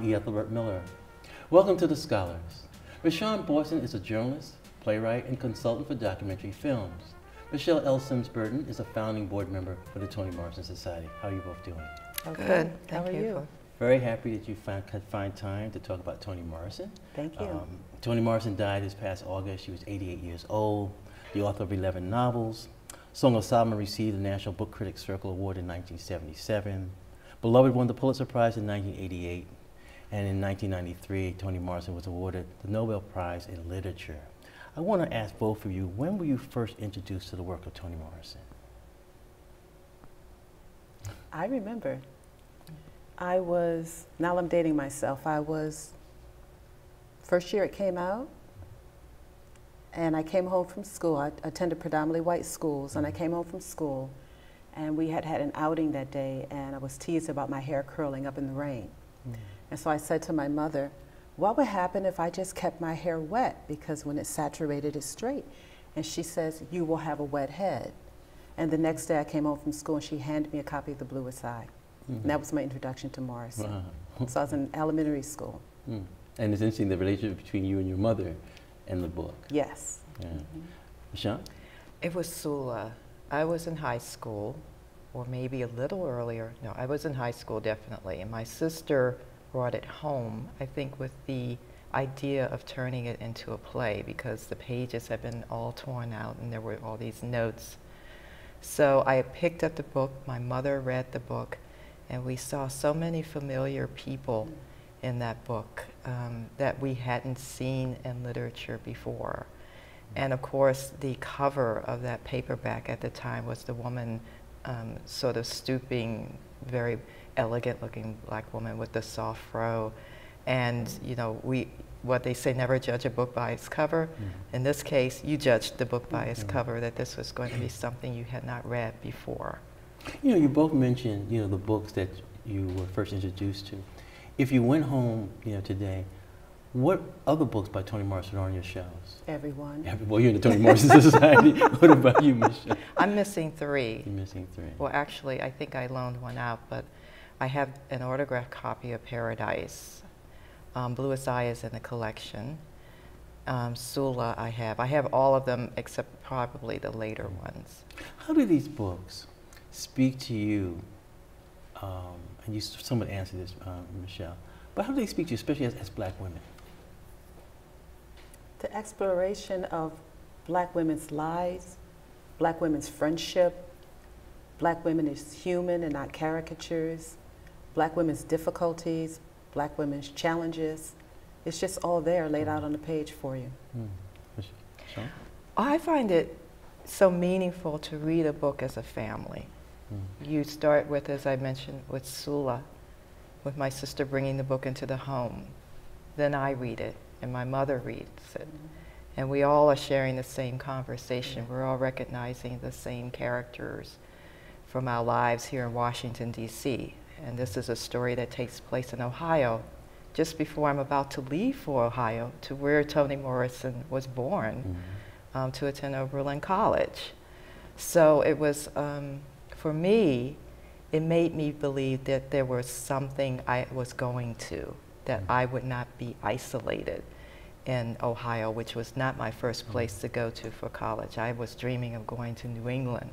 E. Ethelbert Miller. Welcome to The Scholars. Michon Boston is a journalist, playwright, and consultant for documentary films. Michele L. Simms-Burton is a founding board member for the Toni Morrison Society. How are you both doing? Good. How are you? Very happy that you could find time to talk about Toni Morrison. Thank you. Toni Morrison died this past August. She was 88 years old, the author of 11 novels. Song of Solomon received the National Book Critics Circle Award in 1977. Beloved won the Pulitzer Prize in 1988. And in 1993, Toni Morrison was awarded the Nobel Prize in Literature. I want to ask both of you, when were you first introduced to the work of Toni Morrison? I remember. Now I'm dating myself, first year it came out, and I came home from school. I attended predominantly white schools, and I came home from school, and we had an outing that day, and I was teased about my hair curling up in the rain. And so I said to my mother, what would happen if I just kept my hair wet? Because when it's saturated, it's straight. And she says, you will have a wet head. And the next day I came home from school, and she handed me a copy of The Bluest Eye. And that was my introduction to Morrison. Wow. So I was in elementary school. And it's interesting, the relationship between you and your mother and the book. Yes. Yeah. Michon? It was Sula. I was in high school, or maybe a little earlier. No, I was in high school definitely. And my sister brought it home, I think with the idea of turning it into a play, because the pages had been all torn out and there were all these notes. So I picked up the book, my mother read the book, and we saw so many familiar people in that book that we hadn't seen in literature before. And of course, the cover of that paperback at the time was the woman sort of stooping, very elegant looking black woman with the soft fro. And you know, what they say, never judge a book by its cover. In this case, you judged the book by its cover, that this was going to be something you had not read before. You know, you both mentioned, you know, the books that you were first introduced to. If you went home, you know, today, what other books by Toni Morrison are on your shelves? Everyone. Well, you're in the Toni Morrison Society. What about you, Michele? I'm missing 3. You're missing 3. Well, actually, I think I loaned one out, but I have an autographed copy of Paradise. Bluest Eye is in the collection. Sula I have all of them except probably the later ones. How do these books speak to you? And you somewhat answered this, Michele, but how do they speak to you, especially as black women? The exploration of black women's lives, black women's friendship, black women as human and not caricatures, black women's difficulties, black women's challenges. It's just all there laid out on the page for you. Sean? I find it so meaningful to read a book as a family. You start with, as I mentioned, with Sula, with my sister bringing the book into the home. Then I read it, and my mother reads it. And we all are sharing the same conversation. We're all recognizing the same characters from our lives here in Washington, D.C. And this is a story that takes place in Ohio, just before I'm about to leave for Ohio, to where Toni Morrison was born, to attend Oberlin College. So it was, for me, it made me believe that there was something I was going to, that I would not be isolated in Ohio, which was not my first place to go to for college. I was dreaming of going to New England.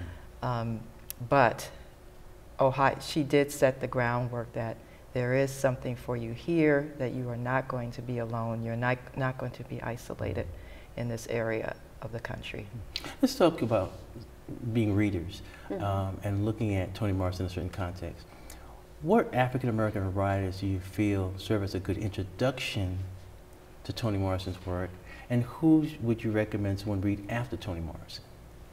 But Ohio, she did set the groundwork that there is something for you here, that you are not going to be alone, you're not going to be isolated in this area of the country. Let's talk about being readers and looking at Toni Morrison in a certain context. What African-American writers do you feel serve as a good introduction to Toni Morrison's work, and who would you recommend someone read after Toni Morrison?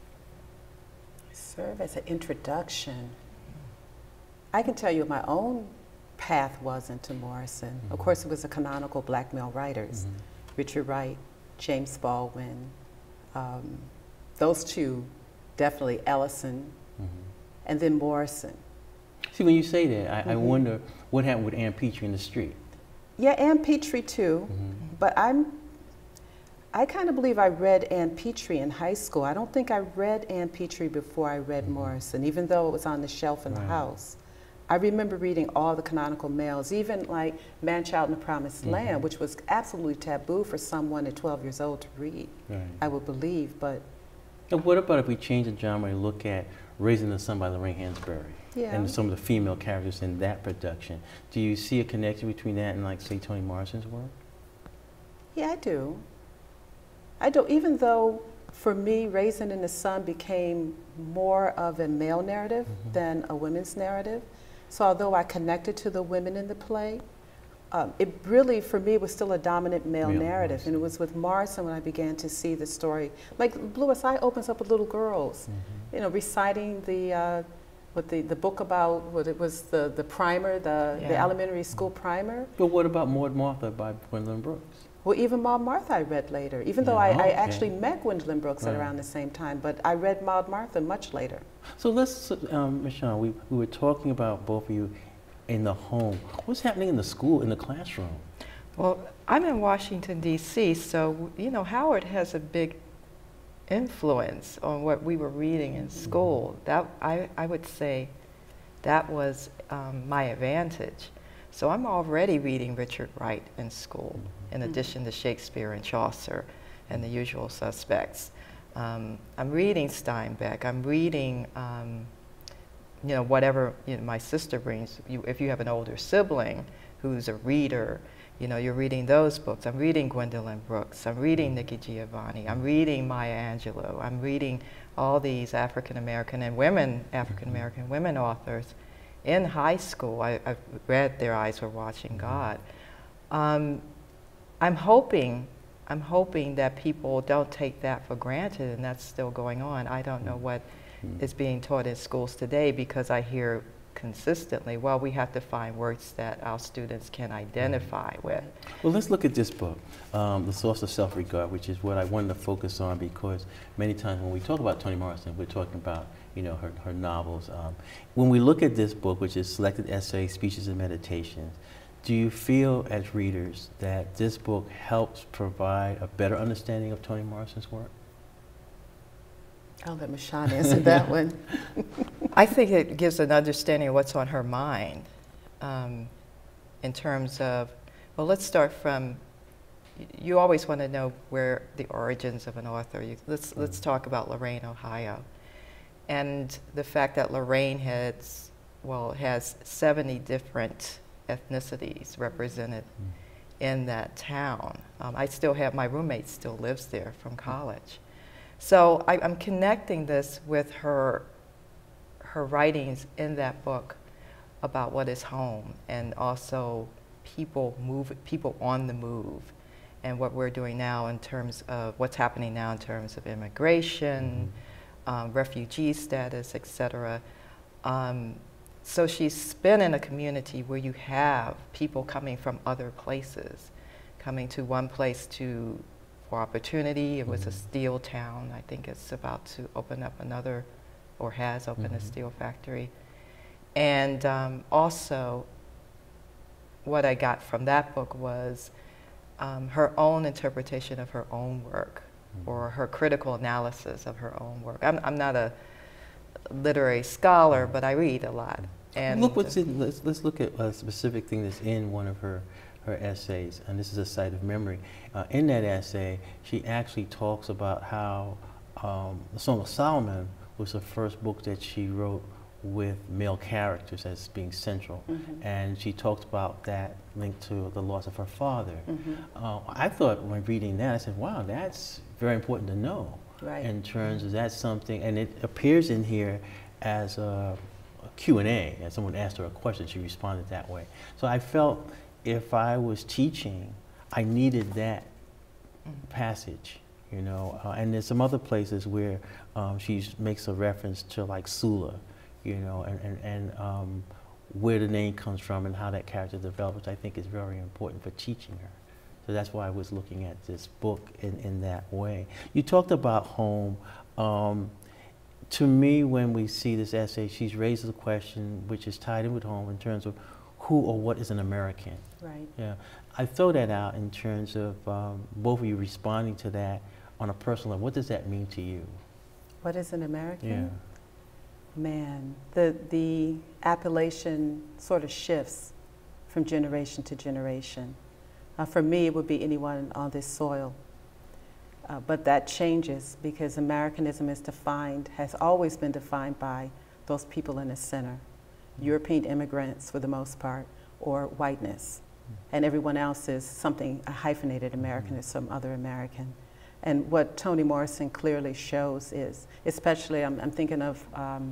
Serve as an introduction. I can tell you my own path was into Morrison. Of course, it was the canonical black male writers, Richard Wright, James Baldwin, those two, definitely Ellison, and then Morrison. See, when you say that, I wonder what happened with Ann Petrie in the street. Yeah, Ann Petrie too, but I kind of believe I read Ann Petrie in high school. I don't think I read Ann Petrie before I read Morrison, even though it was on the shelf in the house. I remember reading all the canonical males, even like Man, Child in the Promised Land, which was absolutely taboo for someone at 12 years old to read, I would believe. But and what about if we change the genre and look at Raising the Sun by Lorraine Hansberry and some of the female characters in that production? Do you see a connection between that and, like, say, Toni Morrison's work? Yeah, I do. I do, even though for me, Raising in the Sun became more of a male narrative than a women's narrative. So although I connected to the women in the play, it really, for me, was still a dominant male narrative. And it was with Morrison when I began to see the story. Like Bluest Eye opens up with little girls, you know, reciting the book about, what it was, the primer, the elementary school primer. But what about Maud Martha by Gwendolyn Brooks? Well, even Maud Martha I read later, even though I actually met Gwendolyn Brooks at around the same time, but I read Maud Martha much later. So let's, Michon, we were talking about both of you in the home. What's happening in the school, in the classroom? Well, I'm in Washington, D.C., so, you know, Howard has a big influence on what we were reading in school. That, I would say that was my advantage. So I'm already reading Richard Wright in school, in addition to Shakespeare and Chaucer and the usual suspects. I'm reading Steinbeck. I'm reading, you know, whatever my sister brings. If you have an older sibling who's a reader, you know, you're reading those books. I'm reading Gwendolyn Brooks. I'm reading Nikki Giovanni. I'm reading Maya Angelou. I'm reading all these African-American and women, African-American women authors. In high school, I read Their Eyes Were Watching God. I'm hoping that people don't take that for granted, and that's still going on. I don't know what is being taught in schools today, because I hear consistently, well, we have to find words that our students can identify with. Well, let's look at this book, The Source of Self-Regard, which is what I wanted to focus on, because many times when we talk about Toni Morrison, we're talking about, you know, her novels. When we look at this book, which is Selected Essays, Speeches, and Meditations, do you feel as readers that this book helps provide a better understanding of Toni Morrison's work? I'll let Michon answer that one. I think it gives an understanding of what's on her mind in terms of, well, let's start from, you always want to know where the origins of an author. Let's talk about Lorain, Ohio. And the fact that Lorain has 70 different ethnicities represented in that town. I still have, my roommate still lives there from college. So I'm connecting this with her writings in that book about what is home, and also people on the move, and what we're doing now in terms of what's happening now in terms of immigration, refugee status, etc. So she's been in a community where you have people coming from other places, coming to one place for opportunity. It was a steel town. I think it's about to open up another, or has opened a steel factory. And also, what I got from that book was her own interpretation of her own work, or her critical analysis of her own work. I'm not a literary scholar, but I read a lot. And look what's in, let's look at a specific thing that's in one of her essays, and this is A Sight of Memory. In that essay, she actually talks about how The Song of Solomon was the first book that she wrote with male characters as being central. And she talked about that linked to the loss of her father. I thought when reading that, I said, wow, that's very important to know. Right. In terms of that's something, and it appears in here as a Q&A, as someone asked her a question, she responded that way. So I felt if I was teaching, I needed that passage, you know. And there's some other places where she makes a reference to, like, Sula, you know, and where the name comes from and how that character develops, which I think is very important for teaching her. So that's why I was looking at this book in that way. You talked about home. To me, when we see this essay, she's raised a question which is tied in with home in terms of who or what is an American. Right. Yeah. I throw that out in terms of both of you responding to that on a personal level. What does that mean to you? What is an American? Yeah. Man, the appellation sort of shifts from generation to generation. For me, it would be anyone on this soil. But that changes because Americanism is defined, has always been defined by those people in the center. European immigrants for the most part, or whiteness. And everyone else is something, a hyphenated American is some other American. And what Toni Morrison clearly shows is, especially I'm thinking of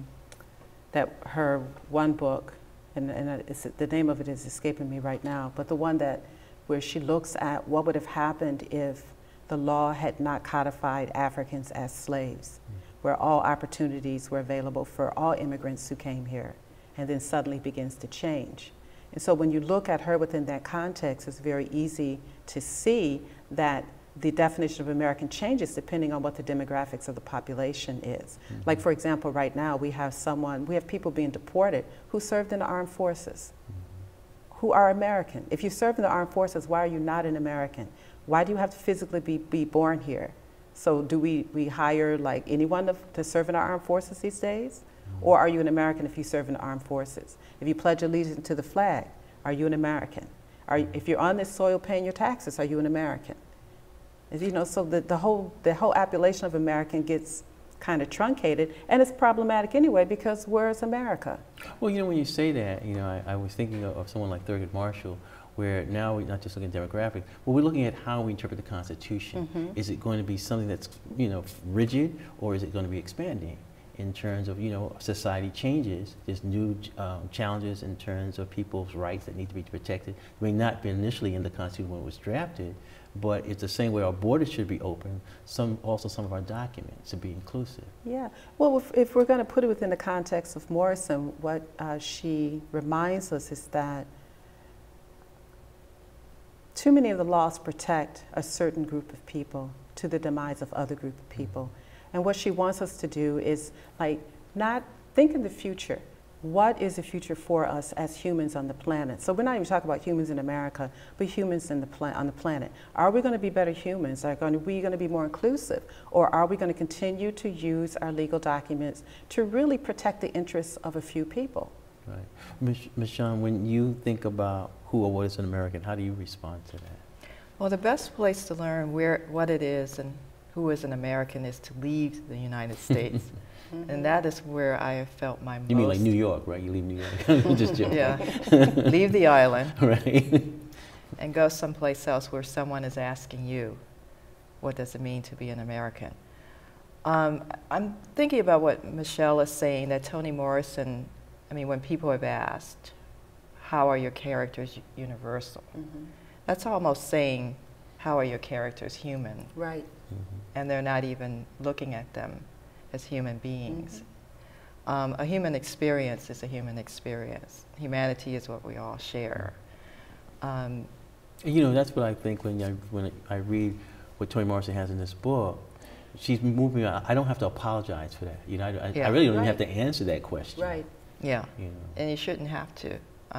that her one book, and the name of it is escaping me right now, but the one that where she looks at what would have happened if the law had not codified Africans as slaves, where all opportunities were available for all immigrants who came here, and then suddenly begins to change. And so when you look at her within that context, it's very easy to see that the definition of American changes depending on what the demographics of the population is. Like, for example, right now we have people being deported who served in the armed forces, who are American. If you serve in the armed forces, why are you not an American? Why do you have to physically be born here? So do we hire like anyone to serve in our armed forces these days? Or are you an American if you serve in the armed forces? If you pledge allegiance to the flag, are you an American? If you're on this soil paying your taxes, are you an American? You know, so the whole appellation of American gets kind of truncated, and it's problematic anyway because where's America? Well, you know, when you say that, you know, I was thinking of someone like Thurgood Marshall, where now we're not just looking at demographics, but we're looking at how we interpret the Constitution. Is it going to be something that's, you know, rigid, or is it going to be expanding? In terms of, you know, society changes, there's new challenges in terms of people's rights that need to be protected. It may not be initially in the Constitution when it was drafted, but it's the same way our borders should be open, also some of our documents to be inclusive. Yeah, well, if we're going to put it within the context of Morrison, what she reminds us is that too many of the laws protect a certain group of people to the demise of other group of people. And what she wants us to do is like not think in the future. What is the future for us as humans on the planet? So we're not even talking about humans in America, but humans on the planet. Are we going to be better humans? Are we going to be more inclusive? Or are we going to continue to use our legal documents to really protect the interests of a few people? Right. Michon, when you think about who or what is an American, how do you respond to that? Well, the best place to learn what it is and who is an American is to leave the United States. And that is where I have felt my most... You mean like New York, right? You leave New York. Just joking. Yeah. Leave the island. Right. And go someplace else where someone is asking you, what does it mean to be an American? I'm thinking about what Michele is saying, that Toni Morrison, I mean, when people have asked, how are your characters universal? That's almost saying, how are your characters human? Right. And they're not even looking at them as human beings. A human experience is a human experience. Humanity is what we all share. You know, that's what I think when I read what Toni Morrison has in this book. She's moving on. I don't have to apologize for that. You know, I really don't even have to answer that question. Right. Yeah. You know. And you shouldn't have to.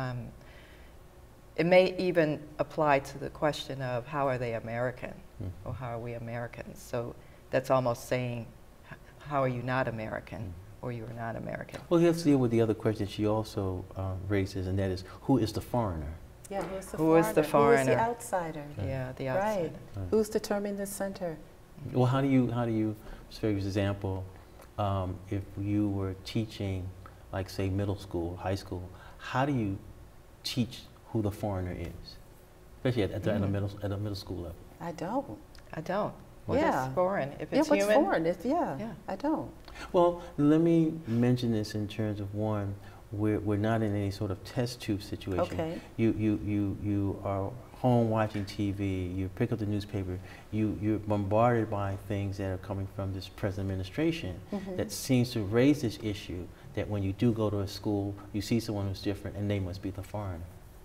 It may even apply to the question of how are they American, or how are we Americans? So that's almost saying, how are you not American, or you are not American? Well, let's deal with the other question she also raises, and that is, who is the foreigner? Yeah, who is the Who foreigner? is the foreigner? Who is the outsider? Yeah, the outsider. Right. Who's determining the center? Well, how do you, for example, if you were teaching, like say middle school, high school, how do you teach who the foreigner is, especially at a middle school level? I don't. I don't. What's foreign? If it's what's human? foreign? I don't. Well, let me mention this in terms of one, we're not in any sort of test tube situation. Okay. You are home watching TV, you pick up the newspaper, you're bombarded by things that are coming from this present administration that seems to raise this issue that when you do go to a school, you see someone who's different and they must be the foreigner.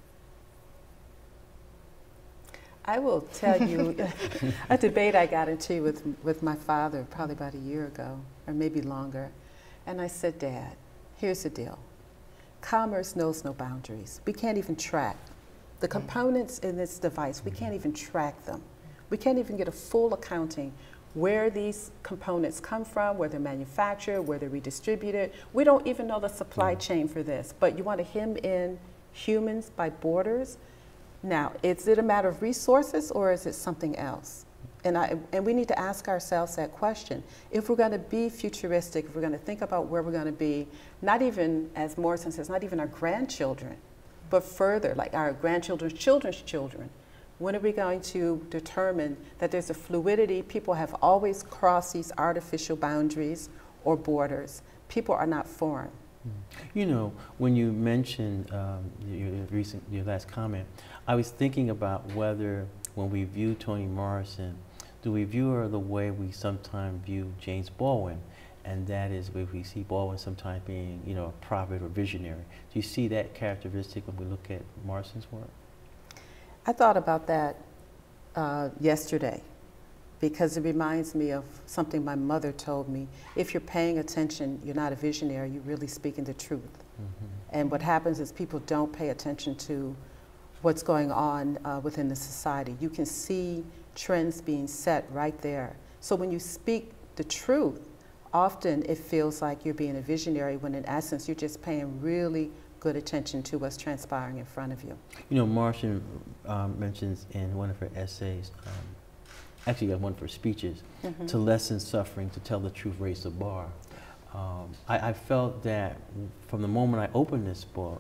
I will tell you a debate I got into with my father probably about a year ago, or maybe longer. And I said, Dad, here's the deal. Commerce knows no boundaries. We can't even track the components in this device. We can't even track them. We can't even get a full accounting where these components come from, where they're manufactured, where they're redistributed. We don't even know the supply chain for this, but you want to hem in humans by borders. Now, is it a matter of resources or is it something else? And we need to ask ourselves that question. If we're going to be futuristic, if we're going to think about where we're going to be, not even, as Morrison says, not even our grandchildren, but further, like our grandchildren's children's children, when are we going to determine that there's a fluidity? People have always crossed these artificial boundaries or borders. People are not foreign. You know, when you mentioned your last comment, I was thinking about whether when we view Toni Morrison, do we view her the way we sometimes view James Baldwin? And that is where we see Baldwin sometimes being, you know, a prophet or visionary. Do you see that characteristic when we look at Morrison's work? I thought about that yesterday because it reminds me of something my mother told me. If you're paying attention, you're not a visionary, you're really speaking the truth. Mm-hmm. And what happens is people don't pay attention to what's going on within the society. You can see trends being set right there. So when you speak the truth, often it feels like you're being a visionary when in essence you're just paying really good attention to what's transpiring in front of you. You know, Morrison mentions in one of her essays, actually one of her speeches, mm-hmm. to lessen suffering, to tell the truth, raise the bar. I felt that from the moment I opened this book,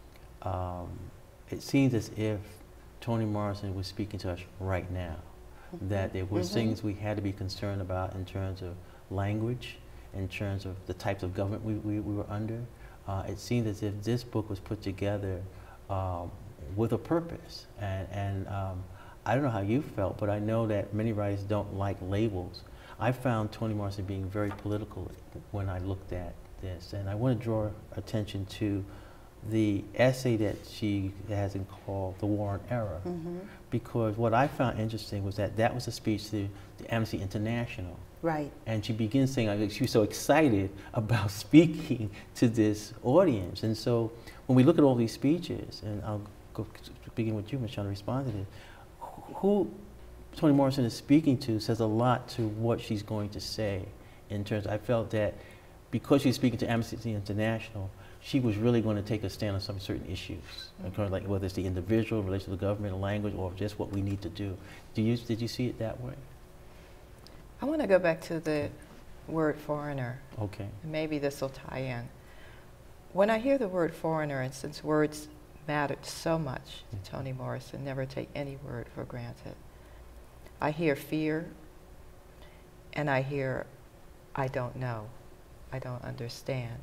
it seems as if Toni Morrison was speaking to us right now, mm-hmm. that there were mm-hmm. things we had to be concerned about in terms of language, in terms of the types of government we were under. It seemed as if this book was put together with a purpose. And I don't know how you felt, but I know that many writers don't like labels. I found Toni Morrison being very political when I looked at this. And I want to draw attention to the essay that she has called The War on Error, mm-hmm. because what I found interesting was that that was a speech to the Amnesty International. Right. And she begins saying, like, she was so excited about speaking to this audience. And so when we look at all these speeches, and I'll begin with you, Michele, to respond to this, who Toni Morrison is speaking to says a lot to what she's going to say in terms, I felt that because she's speaking to Amnesty International, she was really going to take a stand on some certain issues, mm-hmm. like whether it's the individual, in relation to the government, or language, or just what we need to do. Did you see it that way? I want to go back to the word foreigner. Okay. Maybe this will tie in. When I hear the word foreigner, and since words mattered so much to Toni Morrison, never take any word for granted, I hear fear, and I hear, I don't know, I don't understand.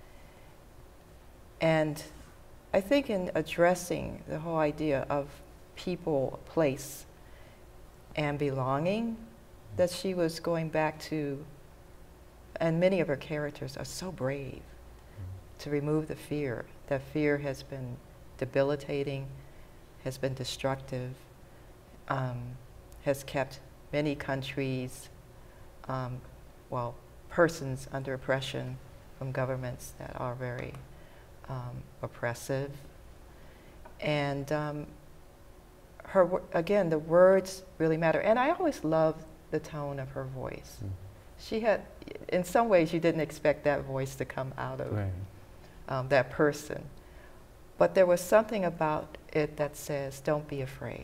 And I think in addressing the whole idea of people, place, and belonging, that she was going back to, and many of her characters are so brave to remove the fear. That fear has been debilitating, has been destructive, has kept many countries, persons under oppression from governments that are very oppressive. And again, the words really matter. And I always loved the tone of her voice. Mm. She had, in some ways, you didn't expect that voice to come out of right. That person. But there was something about it that says, don't be afraid.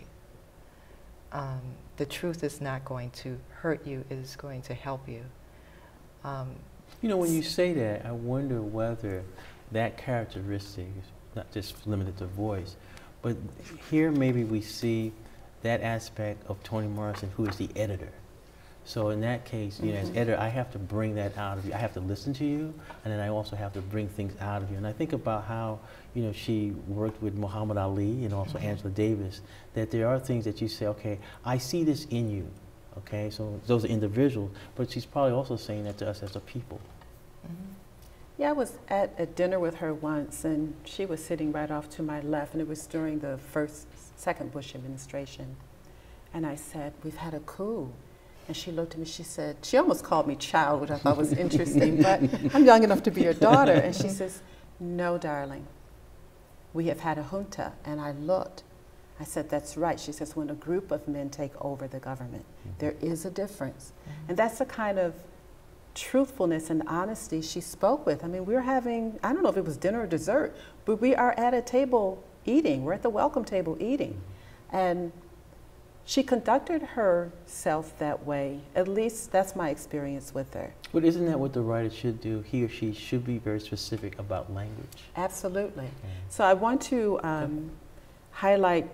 The truth is not going to hurt you, it is going to help you. You know, when you say that, I wonder whether that characteristic is not just limited to voice, but here maybe we see that aspect of Toni Morrison, who is the editor. So in that case, you know, as editor, I have to bring that out of you. I have to listen to you, and then I also have to bring things out of you. And I think about how, you know, she worked with Muhammad Ali and also Angela Davis, that there are things that you say, okay, I see this in you, okay? So those are individuals, but she's probably also saying that to us as a people. Mm-hmm. Yeah, I was at a dinner with her once, and she was sitting right off to my left, and it was during the second Bush administration. And I said, we've had a coup. And she looked at me, she said, she almost called me child, which I thought was interesting, but I'm young enough to be your daughter. And she says, no, darling, we have had a junta. And I looked, I said, that's right. She says, when a group of men take over the government, there is a difference. And that's the kind of truthfulness and honesty she spoke with. I mean, we're having, I don't know if it was dinner or dessert, but we are at a table eating. We're at the welcome table eating. And she conducted herself that way. At least that's my experience with her. But isn't that what the writer should do? He or she should be very specific about language. Absolutely. So I want to highlight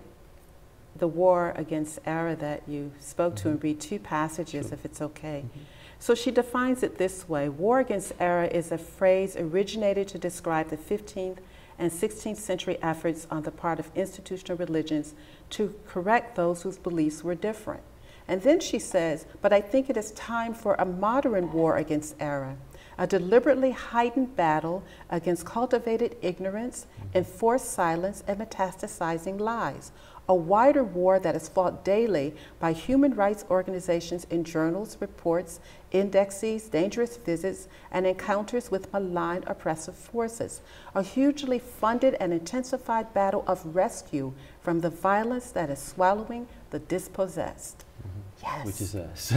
the war against error that you spoke to and read two passages, if it's okay. So she defines it this way: war against error is a phrase originated to describe the 15th and 16th century efforts on the part of institutional religions to correct those whose beliefs were different. And then she says, but I think it is time for a modern war against error, a deliberately heightened battle against cultivated ignorance, enforced silence, and metastasizing lies. A wider war that is fought daily by human rights organizations in journals, reports, indexes, dangerous visits, and encounters with malign oppressive forces. A hugely funded and intensified battle of rescue from the violence that is swallowing the dispossessed. Yes. Which is us.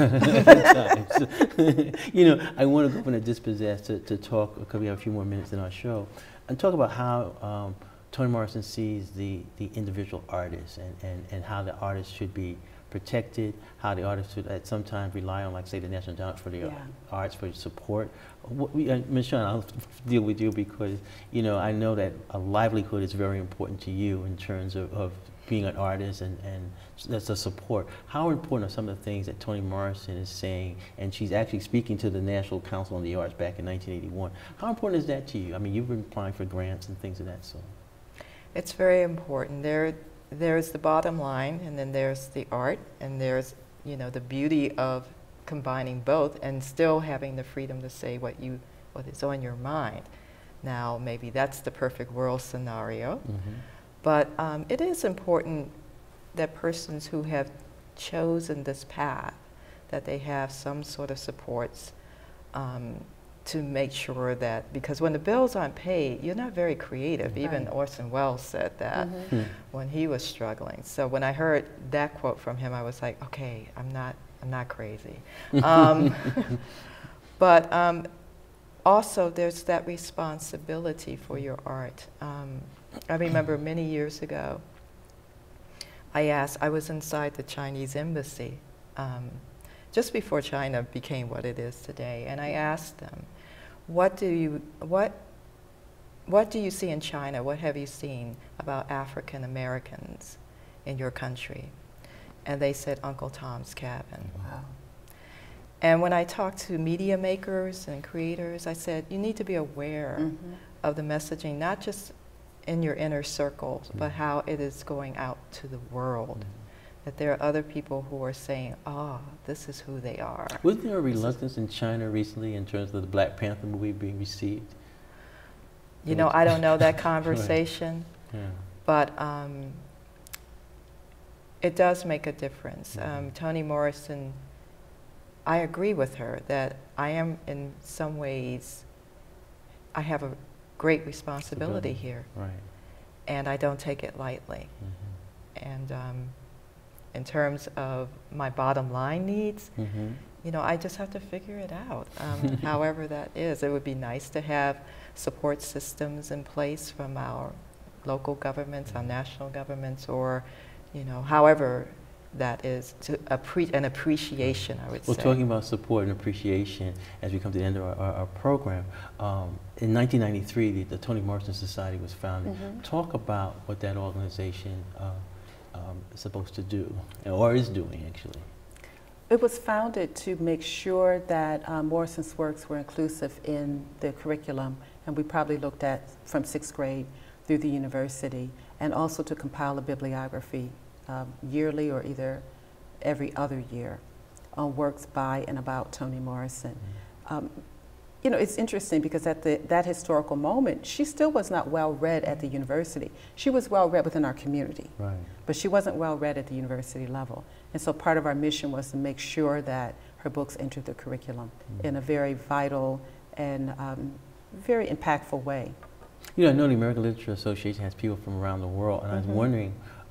At times. You know, I want to go from the dispossessed to talk, because we have a few more minutes in our show, and talk about how Toni Morrison sees the individual artist and how the artist should be protected, how the artist should at some time rely on, like, say, the National Endowment for the Arts for support. Michon, I'll deal with you because, you know, I know that a livelihood is very important to you in terms of being an artist and that's a support. How important are some of the things that Toni Morrison is saying, and she's actually speaking to the National Council on the Arts back in 1981. How important is that to you? I mean, you've been applying for grants and things of that sort. It's very important. There's the bottom line, and then there's the art, and there's, you know, the beauty of combining both and still having the freedom to say what is on your mind. Now, maybe that's the perfect world scenario, but it is important that persons who have chosen this path, that they have some sort of supports to make sure that, because when the bills aren't paid, you're not very creative. Even Orson Welles said that when he was struggling. So when I heard that quote from him, I was like, okay, I'm not crazy. But also there's that responsibility for your art. I remember many years ago, I was inside the Chinese embassy just before China became what it is today, and I asked them, what do you see in China? What have you seen about African Americans in your country? And they said Uncle Tom's Cabin. Wow. And when I talked to media makers and creators, I said, you need to be aware of the messaging, not just in your inner circles, but how it is going out to the world. That there are other people who are saying, this is who they are. Wasn't there a reluctance in China recently in terms of the Black Panther movie being received? You know, I don't know that conversation, but it does make a difference. Toni Morrison, I agree with her that I am in some ways, I have a great responsibility here. And I don't take it lightly. And in terms of my bottom line needs, you know, I just have to figure it out, however that is. It would be nice to have support systems in place from our local governments, our national governments, or, you know, however that is, to an appreciation, I would say. Well, talking about support and appreciation, as we come to the end of our program, in 1993, the Toni Morrison Society was founded. Talk about what that organization is supposed to do, or is doing, actually. It was founded to make sure that Morrison's works were inclusive in the curriculum, and we probably looked at from 6th grade through the university, and also to compile a bibliography yearly or either every other year on works by and about Toni Morrison. You know, it's interesting because at that historical moment, she still was not well read at the university. She was well read within our community, but she wasn't well read at the university level. And so part of our mission was to make sure that her books entered the curriculum in a very vital and very impactful way. You know, I know the American Literature Association has people from around the world, and I was wondering,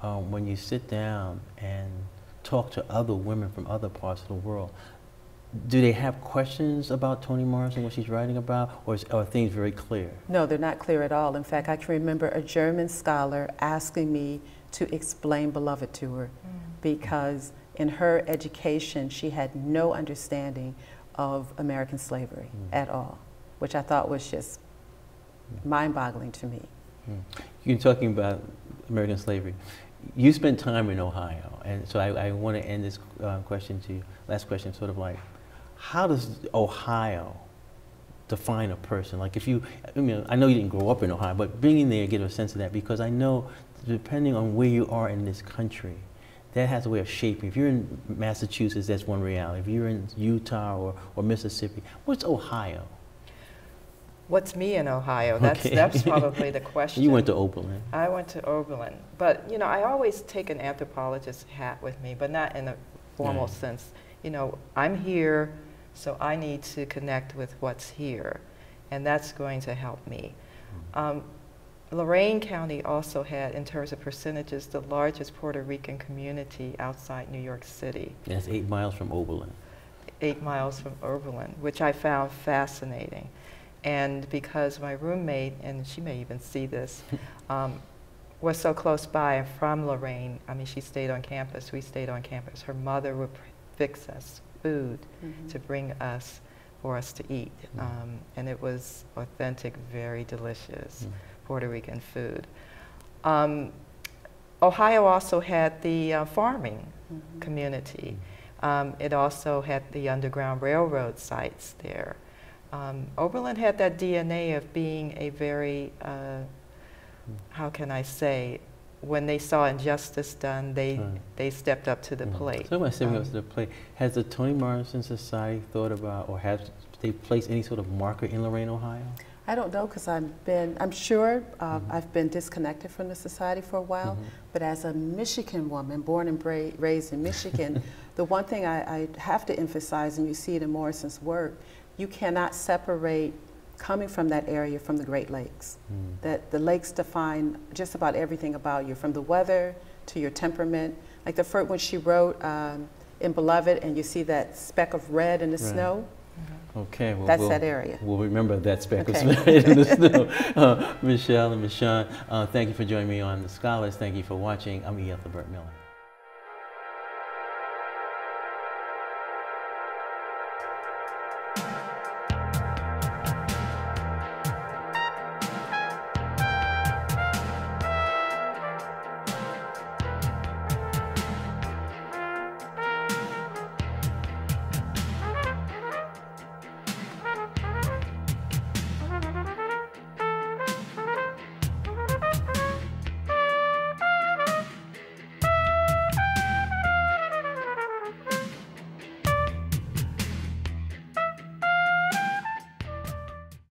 when you sit down and talk to other women from other parts of the world, do they have questions about Toni Morrison, what she's writing about, or are things very clear? No, they're not clear at all. In fact, I can remember a German scholar asking me to explain Beloved to her because in her education, she had no understanding of American slavery at all, which I thought was just mind-boggling to me. You're talking about American slavery. You spent time in Ohio, and so I want to end this question to you, last question, sort of like, how does Ohio define a person? Like if you, I mean, I know you didn't grow up in Ohio, but being there, get a sense of that, because I know depending on where you are in this country, that has a way of shaping. If you're in Massachusetts, that's one reality. If you're in Utah or Mississippi, what's Ohio? What's me in Ohio? Okay. That's probably the question. You went to Oberlin. I went to Oberlin. But, you know, I always take an anthropologist's hat with me, but not in a formal sense. You know, I'm here, so I need to connect with what's here, and that's going to help me. Lorain County also had, in terms of percentages, the largest Puerto Rican community outside New York City. That's 8 miles from Oberlin. 8 miles from Oberlin, which I found fascinating. And because my roommate, and she may even see this, was so close by and from Lorain, I mean, she stayed on campus, we stayed on campus. Her mother would fix us food to bring us, for us to eat. And it was authentic, very delicious Puerto Rican food. Ohio also had the farming community. It also had the Underground Railroad sites there. Oberlin had that DNA of being a very, how can I say, when they saw injustice done, they stepped up to the plate. So about stepping up to the plate, has the Toni Morrison Society thought about, or have they placed any sort of marker in Lorain, Ohio? I don't know, because I'm sure I've been disconnected from the society for a while, but as a Michigan woman, born and raised in Michigan, the one thing I have to emphasize, and you see it in Morrison's work, you cannot separate coming from that area from the Great Lakes. That the lakes define just about everything about you, from the weather to your temperament. Like the first, when she wrote in Beloved, and you see that speck of red in the snow, okay, well, that's that area. We'll remember that speck of red in the snow. Michele and Michon, thank you for joining me on The Scholars. Thank you for watching. I'm E. Ethelbert Miller.